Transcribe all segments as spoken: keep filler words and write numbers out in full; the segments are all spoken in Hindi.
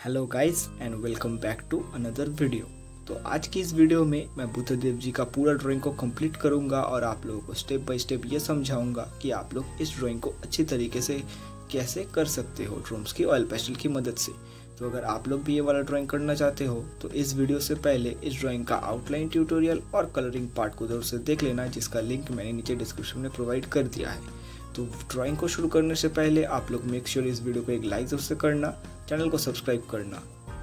Hello guys and welcome back to another video. तो आज की इस वीडियो में मैं बुद्धदेव जी का पूरा ड्राइंग को कंप्लीट करूंगा और आप लोगों को स्टेप बाय स्टेप ये समझाऊंगा कि आप लोग इस ड्राइंग को अच्छी तरीके से कैसे कर सकते हो ड्रोम्स की ऑयल पेस्टल की मदद से। तो अगर आप लोग भी ये वाला ड्राइंग करना चाहते हो तो इस वीडियो से पहले इस ड्राइंग का आउटलाइन ट्यूटोरियल और कलरिंग पार्ट को जरूर से देख लेना, जिसका लिंक मैंने नीचे डिस्क्रिप्शन में प्रोवाइड कर दिया है। तो ड्राइंग को शुरू करने से पहले आप लोग मेक श्योर इस वीडियो को एक लाइक जरूर से करना, चैनल को सब्सक्राइब करना।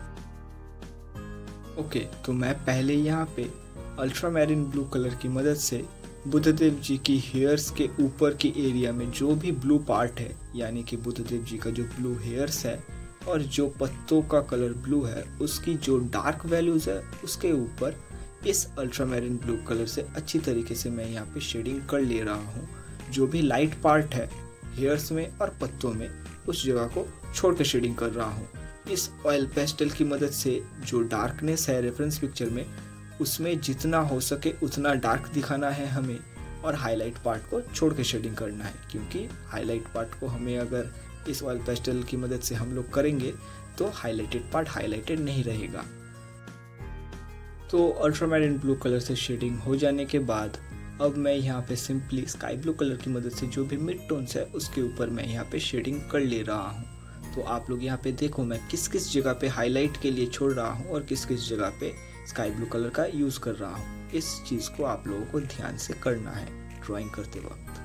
ओके okay, तो मैं पहले यहाँ पे अल्ट्रा मैरिन ब्लू कलर की मदद से बुद्धदेव जी की हेयर्स के ऊपर की एरिया में जो भी ब्लू पार्ट है, यानी कि बुद्धदेव जी का जो ब्लू हेयर्स है और जो पत्तों का कलर ब्लू है, उसकी जो डार्क वैल्यूज है उसके ऊपर इस अल्ट्रा मैरिन ब्लू कलर से अच्छी तरीके से मैं यहाँ पे शेडिंग कर ले रहा हूँ। जो भी लाइट पार्ट है हेयर्स में और पत्तों में, उस जगह को छोड़ के शेडिंग कर रहा हूँ। इस ऑयल पेस्टल की मदद से जो डार्कनेस है रेफरेंस पिक्चर में, उसमें जितना हो सके उतना डार्क दिखाना है हमें, और हाईलाइट पार्ट को छोड़ के शेडिंग करना है, क्योंकि हाईलाइट पार्ट को हमें अगर इस ऑयल पेस्टल की मदद से हम लोग करेंगे तो हाईलाइटेड पार्ट हाईलाइटेड नहीं रहेगा। तो अल्ट्रामैरिन ब्लू कलर से शेडिंग हो जाने के बाद अब मैं यहाँ पे सिंपली स्काई ब्लू कलर की मदद से जो भी मिड टोन्स है उसके ऊपर मैं यहाँ पे शेडिंग कर ले रहा हूँ। तो आप लोग यहाँ पे देखो मैं किस किस जगह पे हाईलाइट के लिए छोड़ रहा हूँ और किस किस जगह पे स्काई ब्लू कलर का यूज़ कर रहा हूँ। इस चीज़ को आप लोगों को ध्यान से करना है ड्राइंग करते वक्त।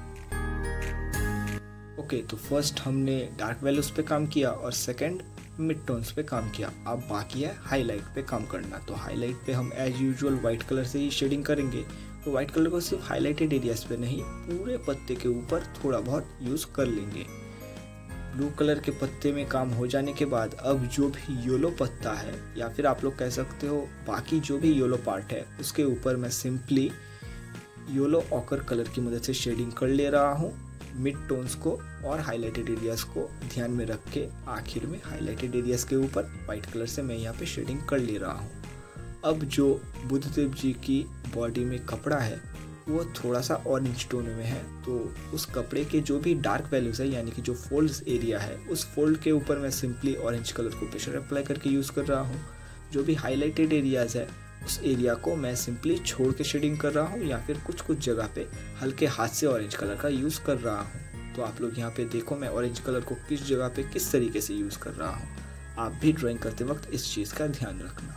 ओके, तो फर्स्ट हमने डार्क वैल्यूज पे काम किया और सेकंड मिड टोन्स पे काम किया। अब बाकी है हाईलाइट पे काम करना। तो हाईलाइट पे हम एज यूजुअल वाइट कलर से ही शेडिंग करेंगे। तो वाइट कलर को सिर्फ हाईलाइटेड एरियाज पे नहीं, पूरे पत्ते के ऊपर थोड़ा बहुत यूज़ कर लेंगे। ब्लू कलर के पत्ते में काम हो जाने के बाद अब जो भी येलो पत्ता है, या फिर आप लोग कह सकते हो बाकी जो भी येलो पार्ट है, उसके ऊपर मैं सिंपली येलो ऑकर कलर की मदद से शेडिंग कर ले रहा हूँ। मिड टोन्स को और हाईलाइटेड एरियाज को ध्यान में रख के आखिर में हाईलाइटेड एरियाज के ऊपर वाइट कलर से मैं यहाँ पे शेडिंग कर ले रहा हूँ। अब जो बुद्धदेव जी की बॉडी में कपड़ा है वो थोड़ा सा ऑरेंज टोन में है, तो उस कपड़े के जो भी डार्क वैल्यूज है, यानी कि जो फोल्ड्स एरिया है, उस फोल्ड के ऊपर मैं सिंपली ऑरेंज कलर को प्रेशर अप्लाई करके यूज़ कर रहा हूँ। जो भी हाईलाइटेड एरियाज है उस एरिया को मैं सिंपली छोड़ के शेडिंग कर रहा हूँ, या फिर कुछ कुछ जगह पे हल्के हाथ से ऑरेंज कलर का यूज़ कर रहा हूँ। तो आप लोग यहाँ पे देखो मैं ऑरेंज कलर को किस जगह पे किस तरीके से यूज़ कर रहा हूँ। आप भी ड्राइंग करते वक्त इस चीज़ का ध्यान रखना।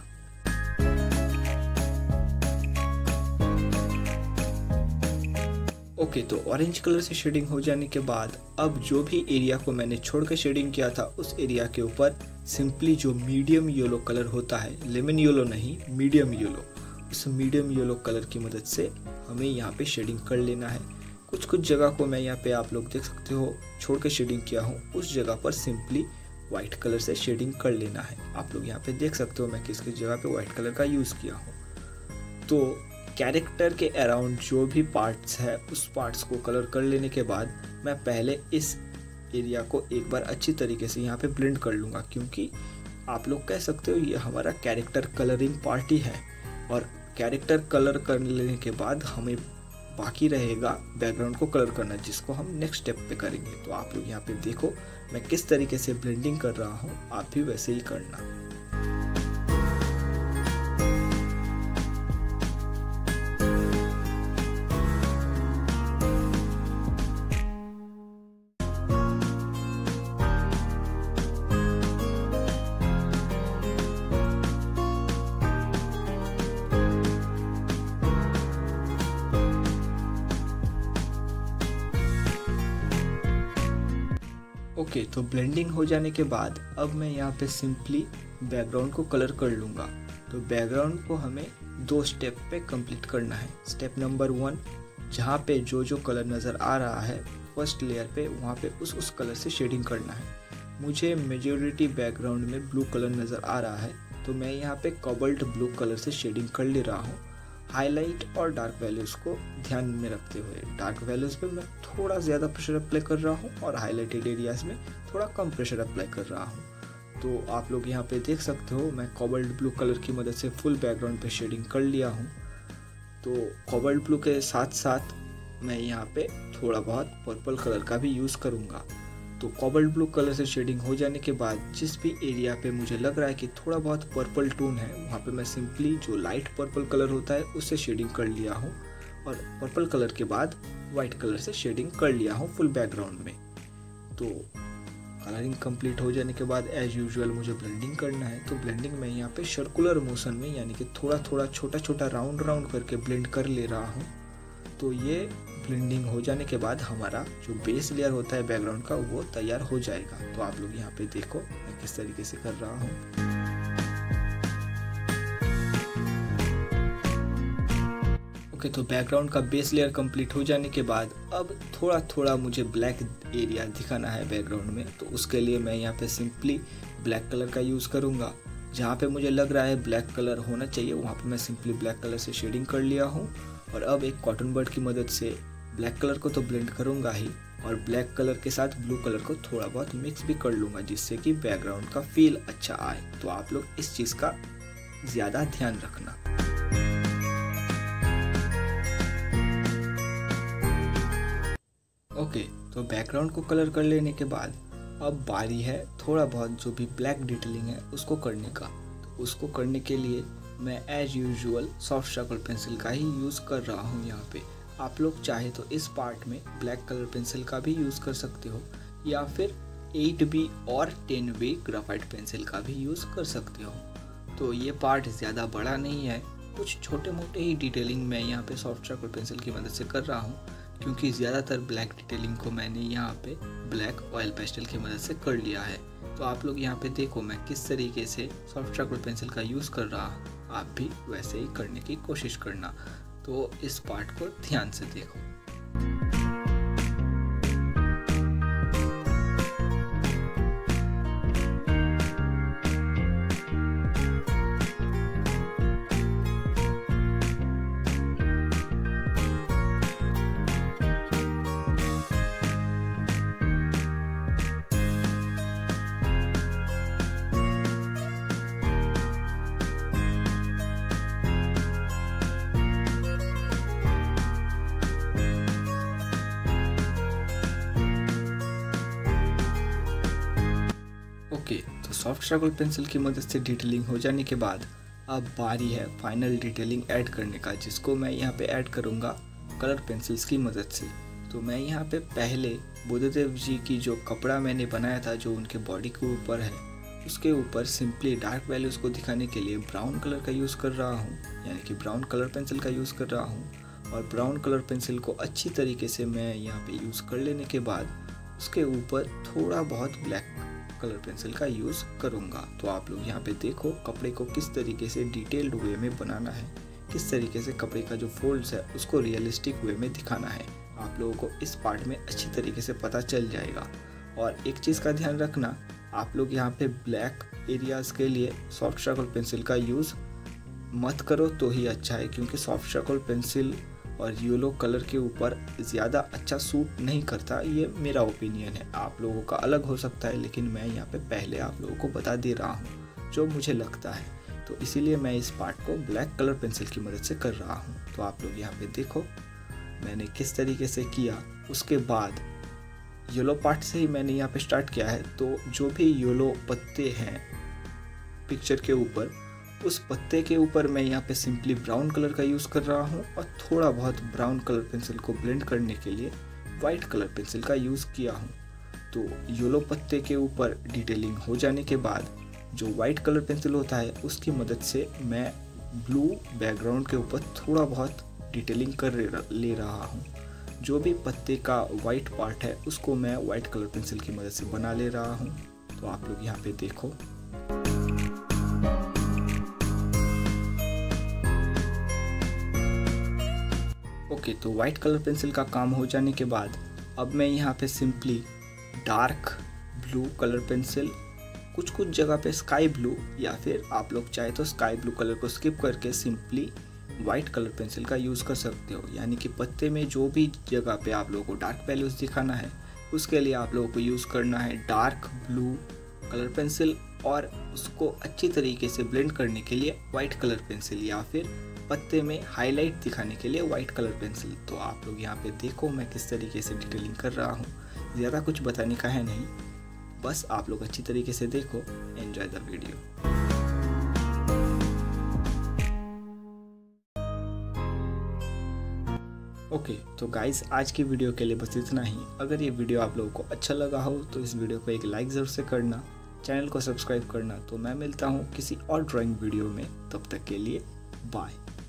ओके okay, तो ऑरेंज कलर से शेडिंग हो जाने के बाद अब जो भी एरिया को मैंने छोड़ के शेडिंग किया था उस एरिया के ऊपर सिंपली जो मीडियम येलो कलर होता है, लेमन येलो नहीं मीडियम येलो, उस मीडियम येलो कलर की मदद से हमें यहाँ पे शेडिंग कर लेना है। कुछ कुछ जगह को मैं यहाँ पे आप लोग देख सकते हो छोड़ के शेडिंग किया हूँ, उस जगह पर सिंपली वाइट कलर से शेडिंग कर लेना है। आप लोग यहाँ पे देख सकते हो मैं किस किस जगह पे वाइट कलर का यूज़ किया हूँ। तो कैरेक्टर के अराउंड जो भी पार्ट्स है उस पार्ट्स को कलर कर लेने के बाद मैं पहले इस एरिया को एक बार अच्छी तरीके से यहाँ पे ब्लेंड कर लूँगा, क्योंकि आप लोग कह सकते हो ये हमारा कैरेक्टर कलरिंग पार्ट ही है। और कैरेक्टर कलर कर लेने के बाद हमें बाकी रहेगा बैकग्राउंड को कलर करना, जिसको हम नेक्स्ट स्टेप पे करेंगे। तो आप लोग यहाँ पे देखो मैं किस तरीके से ब्लेंडिंग कर रहा हूँ, आप भी वैसे ही करना। ओके okay, तो ब्लेंडिंग हो जाने के बाद अब मैं यहाँ पे सिंपली बैकग्राउंड को कलर कर लूँगा। तो बैकग्राउंड को हमें दो स्टेप पे कंप्लीट करना है। स्टेप नंबर वन, जहाँ पे जो जो कलर नज़र आ रहा है फर्स्ट लेयर पे, वहाँ पे उस उस कलर से शेडिंग करना है। मुझे मेजॉरिटी बैकग्राउंड में ब्लू कलर नज़र आ रहा है, तो मैं यहाँ पे कोबाल्ट ब्लू कलर से शेडिंग कर ले रहा हूँ। हाईलाइट और डार्क वैल्यूज़ को ध्यान में रखते हुए डार्क वैल्यूज़ पे मैं थोड़ा ज़्यादा प्रेशर अप्लाई कर रहा हूँ और हाईलाइटेड एरियाज़ में थोड़ा कम प्रेशर अप्लाई कर रहा हूँ। तो आप लोग यहाँ पे देख सकते हो मैं कोबाल्ट ब्लू कलर की मदद से फुल बैकग्राउंड पे शेडिंग कर लिया हूँ। तो कोबाल्ट ब्लू के साथ साथ मैं यहाँ पे थोड़ा बहुत पर्पल कलर का भी यूज़ करूँगा। तो कोबाल्ट ब्लू कलर से शेडिंग हो जाने के बाद जिस भी एरिया पे मुझे लग रहा है कि थोड़ा बहुत पर्पल टोन है, वहाँ पे मैं सिंपली जो लाइट पर्पल कलर होता है उससे शेडिंग कर लिया हूँ और पर्पल कलर के बाद वाइट कलर से शेडिंग कर लिया हूँ फुल बैकग्राउंड में। तो कलरिंग कंप्लीट हो जाने के बाद एज यूजुअल मुझे ब्लेंडिंग करना है। तो ब्लेंडिंग में यहाँ पे सर्कुलर मोशन में यानी कि थोड़ा थोड़ा छोटा छोटा राउंड राउंड करके ब्लेंड कर ले रहा हूँ। तो ये ब्लेंडिंग हो जाने के बाद हमारा जो बेस लेयर होता है बैकग्राउंड का वो तैयार हो जाएगा। तो आप लोग यहाँ पे देखो मैं किस तरीके से कर रहा हूँ। ओके, तो बैकग्राउंड का बेस लेयर कंप्लीट हो जाने के बाद अब थोड़ा थोड़ा मुझे ब्लैक एरिया दिखाना है बैकग्राउंड में। तो उसके लिए मैं यहाँ पे सिंपली ब्लैक कलर का यूज़ करूँगा। जहाँ पे मुझे लग रहा है ब्लैक कलर होना चाहिए वहाँ पे मैं सिंपली ब्लैक कलर से शेडिंग कर लिया हूँ। और अब एक कॉटन बड की मदद से ब्लैक कलर को तो ब्लेंड करूँगा ही और ब्लैक कलर के साथ ब्लू कलर को थोड़ा बहुत मिक्स भी कर लूँगा जिससे कि बैकग्राउंड का फील अच्छा आए। तो आप लोग इस चीज़ का ज़्यादा ध्यान रखना। ओके, तो बैकग्राउंड को कलर कर लेने के बाद अब बारी है थोड़ा बहुत जो भी ब्लैक डिटेलिंग है उसको करने का। तो उसको करने के लिए मैं as usual soft circle pencil का ही यूज़ कर रहा हूँ यहाँ पे। आप लोग चाहे तो इस पार्ट में ब्लैक कलर पेंसिल का भी यूज़ कर सकते हो या फिर एट बी और टेन बी ग्राफाइट पेंसिल का भी यूज़ कर सकते हो। तो ये पार्ट ज़्यादा बड़ा नहीं है, कुछ छोटे मोटे ही डिटेलिंग मैं यहाँ पे सॉफ्ट सर्कल पेंसिल की मदद से कर रहा हूँ क्योंकि ज़्यादातर ब्लैक डिटेलिंग को मैंने यहाँ पे ब्लैक ऑयल पेस्टल की मदद से कर लिया है। तो आप लोग यहाँ पे देखो मैं किस तरीके से सॉफ्ट सर्कल पेंसिल का यूज़ कर रहा हूँ, आप भी वैसे ही करने की कोशिश करना। तो इस पार्ट को ध्यान से देखो। ओके, तो सॉफ्ट सर्कल पेंसिल की मदद से डिटेलिंग हो जाने के बाद अब बारी है फाइनल डिटेलिंग ऐड करने का, जिसको मैं यहाँ पे ऐड करूँगा कलर पेंसिल्स की मदद से। तो मैं यहाँ पे पहले बुद्धदेव जी की जो कपड़ा मैंने बनाया था जो उनके बॉडी के ऊपर है उसके ऊपर सिंपली डार्क वैल्यूज़ को दिखाने के लिए ब्राउन कलर का यूज़ कर रहा हूँ, यानी कि ब्राउन कलर पेंसिल का यूज़ कर रहा हूँ। और ब्राउन कलर पेंसिल को अच्छी तरीके से मैं यहाँ पे यूज़ कर लेने के बाद उसके ऊपर थोड़ा बहुत ब्लैक कलर पेंसिल का यूज़ करूँगा। तो आप लोग यहाँ पे देखो कपड़े को किस तरीके से डिटेल्ड वे में बनाना है, किस तरीके से कपड़े का जो फोल्ड्स है उसको रियलिस्टिक वे में दिखाना है। आप लोगों को इस पार्ट में अच्छी तरीके से पता चल जाएगा। और एक चीज़ का ध्यान रखना, आप लोग यहाँ पे ब्लैक एरियाज़ के लिए सॉफ्ट सर्कल पेंसिल का यूज़ मत करो तो ही अच्छा है, क्योंकि सॉफ्ट सर्कल पेंसिल और येलो कलर के ऊपर ज़्यादा अच्छा सूट नहीं करता। ये मेरा ओपिनियन है, आप लोगों का अलग हो सकता है, लेकिन मैं यहाँ पे पहले आप लोगों को बता दे रहा हूँ जो मुझे लगता है। तो इसीलिए मैं इस पार्ट को ब्लैक कलर पेंसिल की मदद से कर रहा हूँ। तो आप लोग यहाँ पे देखो मैंने किस तरीके से किया। उसके बाद येलो पार्ट से ही मैंने यहाँ पे स्टार्ट किया है। तो जो भी येलो पत्ते हैं पिक्चर के ऊपर, उस पत्ते के ऊपर मैं यहाँ पे सिंपली ब्राउन कलर का यूज़ कर रहा हूँ और थोड़ा बहुत ब्राउन कलर पेंसिल को ब्लेंड करने के लिए वाइट कलर पेंसिल का यूज़ किया हूँ। तो येलो पत्ते के ऊपर डिटेलिंग हो जाने के बाद जो वाइट कलर पेंसिल होता है उसकी मदद से मैं ब्लू बैकग्राउंड के ऊपर थोड़ा बहुत डिटेलिंग कर ले रहा हूँ। जो भी पत्ते का वाइट पार्ट है उसको मैं वाइट कलर पेंसिल की मदद से बना ले रहा हूँ। तो आप लोग यहाँ पे देखो। ओके, तो वाइट कलर पेंसिल का काम हो जाने के बाद अब मैं यहाँ पे simply dark blue colour pencil, कुछ कुछ जगह पे स्काई ब्लू, या फिर आप लोग चाहे तो स्काई ब्लू कलर को स्किप करके सिंपली वाइट कलर पेंसिल का यूज़ कर सकते हो। यानी कि पत्ते में जो भी जगह पे आप लोगों को डार्क वैल्यूज़ दिखाना है उसके लिए आप लोगों को यूज़ करना है डार्क ब्लू कलर पेंसिल, और उसको अच्छी तरीके से ब्लेंड करने के लिए वाइट कलर पेंसिल, या फिर पत्ते में हाईलाइट दिखाने के लिए वाइट कलर पेंसिल। तो आप लोग यहाँ पे देखो मैं किस तरीके से डिटेलिंग कर रहा हूँ। ज़्यादा कुछ बताने का है नहीं, बस आप लोग अच्छी तरीके से देखो, enjoy the video. Okay okay, तो गाइस आज की वीडियो के लिए बस इतना ही। अगर ये वीडियो आप लोगों को अच्छा लगा हो तो इस वीडियो को एक लाइक ज़रूर से करना, चैनल को सब्सक्राइब करना। तो मैं मिलता हूँ किसी और ड्राइंग वीडियो में, तब तक के लिए बाय।